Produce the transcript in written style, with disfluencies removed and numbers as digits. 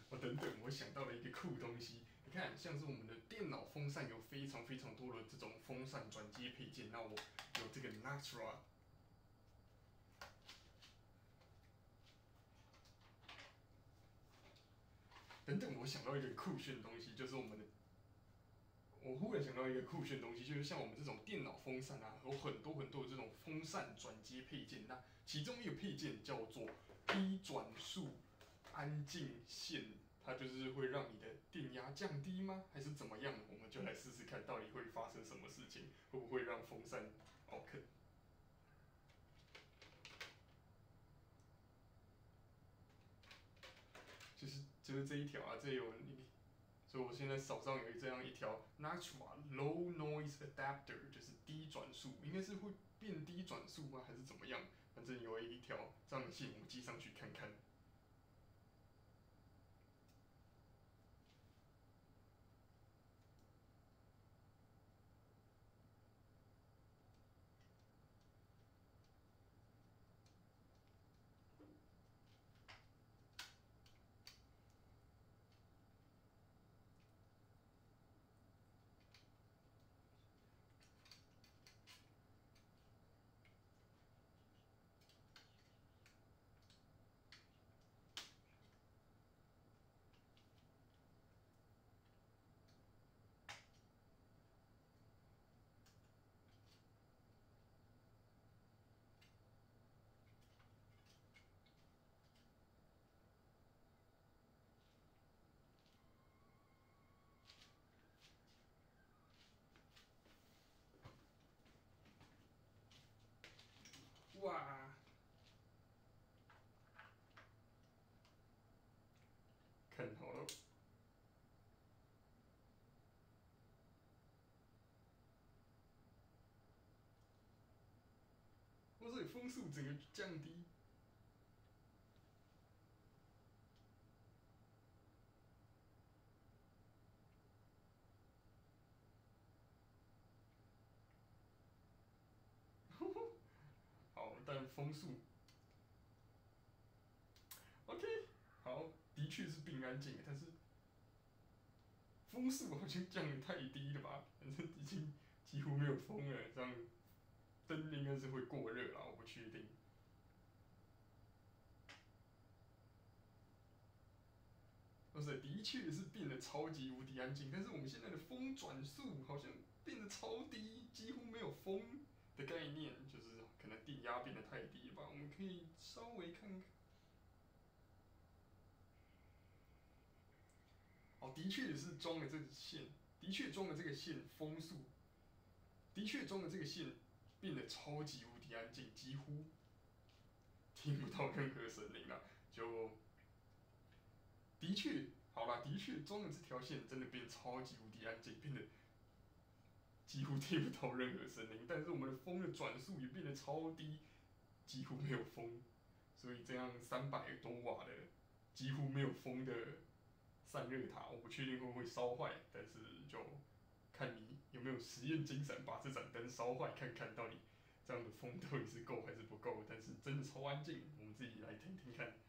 哦，等等，我想到了一个酷东西。你看，像是我们的电脑风扇有非常非常多的这种风扇转接配件，那我有这个 Natra。等等，我想到一个酷炫的东西，就是我们的。我忽然想到一个酷炫的东西，就是像我们这种电脑风扇啊，有很多很多的这种风扇转接配件。那其中一个配件叫做低转速安静线，它就是会让你的电压降低吗？还是怎么样？我们就来试试看，到底会发生什么事情，会不会让风扇 OK？就是这一条啊，这有你，所以我现在手上有这样一条 Natra Low Noise Adapter，就是低转速，应该是会变低转速吗？还是怎么样？反正有一条这样的线，我们寄上去看看。哇，看好了。哇塞，风速整个降低。好，但风速 OK，好，的确是并安静，但是风速好像降得太低了吧？反正已经几乎没有风了，这样灯应该是会过热啦，我不确定。不是，的确是变得超级无敌安静，但是我们现在的风转速好像变得超低，几乎没有风的概念，就是可能电压变得太低了吧？我们可以稍微看看。哦，的确是装了这个线，的确装了这个线，风速的确装了这个线，变得超级无敌安静，几乎听不到任何声音了。就的确，好啦，的确装了这条线，真的变超级无敌安静，变得几乎听不到任何声音。但是我们的风的转速也变得超低，几乎没有风。所以这样300多瓦的几乎没有风的散热塔，我不确定会不会烧坏，但是就看你有没有实验精神，把这盏灯烧坏，看看到底这样的风到底是够还是不够。但是真的超安静，我们自己来听听看。